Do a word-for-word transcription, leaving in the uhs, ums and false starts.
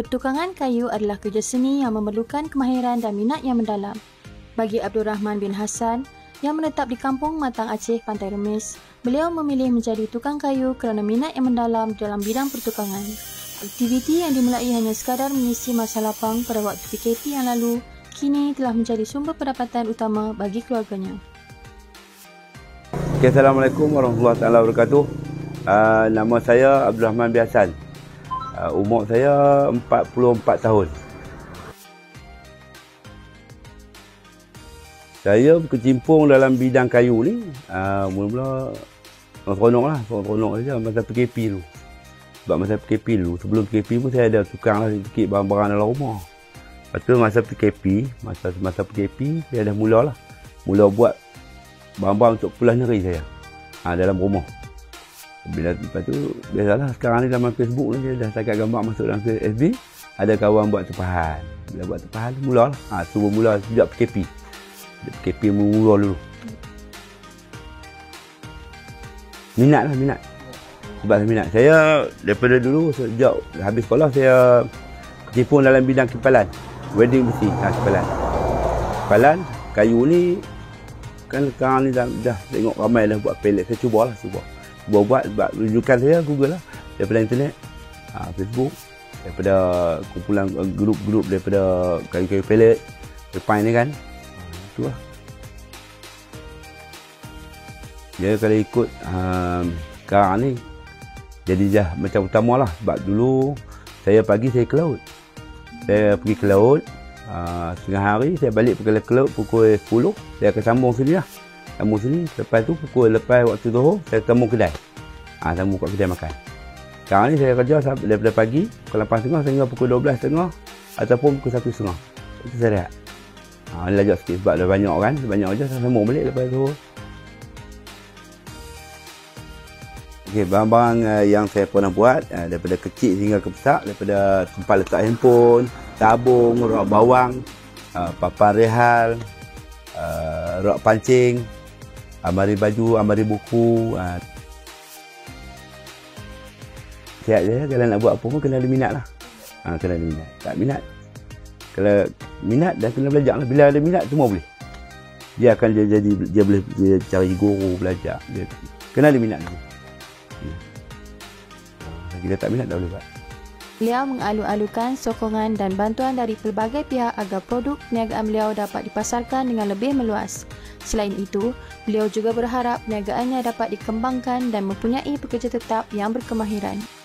Pertukangan kayu adalah kerja seni yang memerlukan kemahiran dan minat yang mendalam. Bagi Abdul Rahman bin Hassan yang menetap di Kampung Matang Aceh, Pantai Remis, beliau memilih menjadi tukang kayu kerana minat yang mendalam dalam bidang pertukangan. Aktiviti yang dimulai hanya sekadar mengisi masa lapang pada waktu P K P yang lalu, kini telah menjadi sumber pendapatan utama bagi keluarganya. Okay, Assalamualaikum warahmatullahi taala wabarakatuh. Uh, nama saya Abdul Rahman bin Hassan. Uh, umur saya empat puluh empat tahun. Saya berkecimpung dalam bidang kayu ni uh, mula-mula seronok lah, seronok saja masa P K P tu. Sebab masa P K P tu, sebelum P K P pun saya ada tukang lah sikit barang-barang dalam rumah. Lepas tu masa P K P, masa masa P K P saya dah mula lah. Mula buat barang-barang untuk pulas nyeri saya ha, dalam rumah. Bila lepas tu, biasalah sekarang ni dalam Facebook ni, dia dah takat gambar masuk dalam F B, ada kawan buat tepahan. Bila buat tepahan, mula lah. Ha, tu mula sejak P K P. P K P mula dulu. Minat lah, minat. Sebab saya minat. Saya daripada dulu, sejak habis sekolah, saya kecimpung dalam bidang kipalan. Wedding besi, ha, kipalan. Kipalan, kayu ni, kan sekarang ni dah, dah tengok ramai dah buat pelet. Saya cubalah, cuba. Buat-buat sebab rujukan saya Google lah, daripada internet, ha, Facebook, daripada kumpulan grup-grup daripada kayu-kayu pelet, refine ni kan, ha, tu lah. Dia kalau ikut um, sekarang ni jadi dah macam utama lah. Sebab dulu saya pagi saya ke laut, saya pergi ke laut, uh, setengah hari saya balik pergi ke laut pukul sepuluh, saya akan sambung sini lah. Sambung sini, lepas tu pukul lepas waktu zuhur saya sambung kedai. Ah, ha, sambung kat kedai makan. Sekarang ni saya kerja daripada pagi pukul lapan tiga puluh sehingga pukul dua belas tiga puluh ataupun pukul satu tiga puluh. Itu saya rehat. Ah, ha, lajak sikit sebab dah banyak kan, banyak aja saya sambung balik lepas tu. Okey, barang-barang uh, yang saya pernah buat uh, daripada kecil hingga ke besar, daripada tempat letak handphone, tabung, rak bawang, uh, papan rehal, uh, rak pancing, amari baju, amari buku. Uh, Siap je, kalau nak buat apa pun kena ada minat lah. Ha, kena ada minat. Tak minat, kalau minat dan kena belajar lah. Bila ada minat, semua boleh. Dia akan dia jadi, dia boleh dia cari guru, belajar. Dia, kena ada minat lagi. Ya. Ha, kita tak minat, tak boleh buat. Beliau mengalu-alukan sokongan dan bantuan dari pelbagai pihak agar produk perniagaan beliau dapat dipasarkan dengan lebih meluas. Selain itu, beliau juga berharap perniagaannya dapat dikembangkan dan mempunyai pekerja tetap yang berkemahiran.